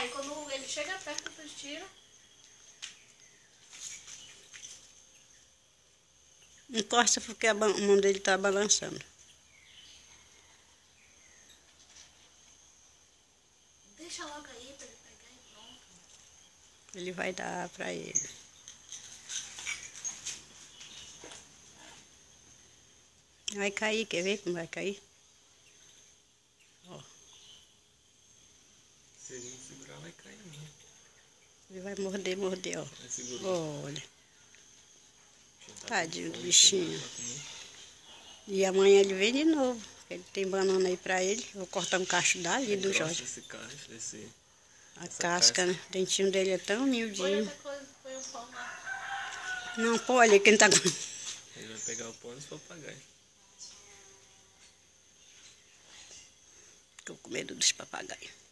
Aí quando ele chega perto, tu tira. Encosta porque a mão dele tá balançando. Deixa logo aí pra ele pegar e pronto. Ele vai dar pra ele. Vai cair, quer ver como vai cair? Ó. Se ele não segurar, vai cair mesmo. Ele vai morder, ó. Olha. Tá Tadinho do fome, bichinho. pra comer. E amanhã ele vem de novo. Ele tem banana aí pra ele. Vou cortar um cacho dali do Jorge. A casca, né? O dentinho dele é tão Põe miudinho. outra coisa, põe um pão lá. Não, pô, olha quem tá com... Ele vai pegar o pão dos papagaios. Tô com medo dos papagaios.